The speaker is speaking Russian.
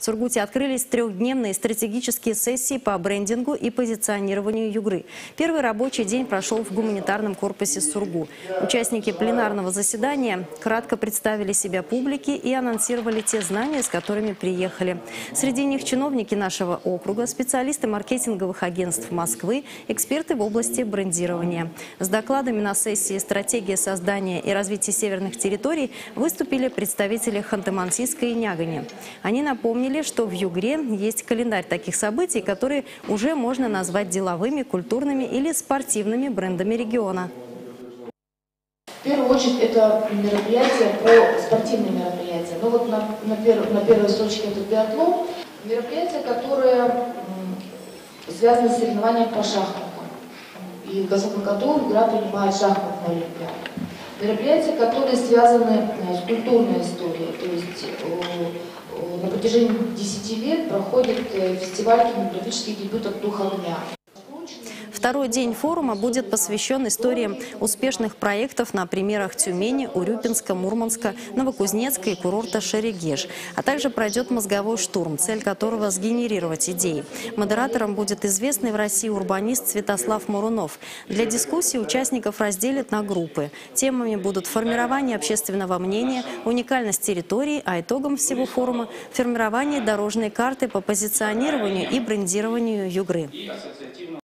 В Сургуте открылись трехдневные стратегические сессии по брендингу и позиционированию Югры. Первый рабочий день прошел в гуманитарном корпусе Сургу. Участники пленарного заседания кратко представили себя публике и анонсировали те знания, с которыми приехали. Среди них чиновники нашего округа, специалисты маркетинговых агентств Москвы, эксперты в области брендирования. С докладами на сессии «Стратегия создания и развития северных территорий» выступили представители Ханты-Мансийска и Нягани. Они напомнили, что в Югре есть календарь таких событий, которые уже можно назвать деловыми, культурными или спортивными брендами региона. В первую очередь это мероприятия, спортивные мероприятия. Ну вот на первой строчке это биатлон. Мероприятия, которые связаны с соревнованием по шахматам. И в прошлом году Югра принимает шахматную олимпиаду. Мероприятия, которые связаны с культурной историей. То есть на протяжении 10 лет проходит фестиваль кинематографических дебютов «Дух огня». Второй день форума будет посвящен историям успешных проектов на примерах Тюмени, Урюпинска, Мурманска, Новокузнецка и курорта Шерегеш. А также пройдет мозговой штурм, цель которого – сгенерировать идеи. Модератором будет известный в России урбанист Святослав Мурунов. Для дискуссии участников разделят на группы. Темами будут формирование общественного мнения, уникальность территории, а итогом всего форума – формирование дорожной карты по позиционированию и брендированию Югры.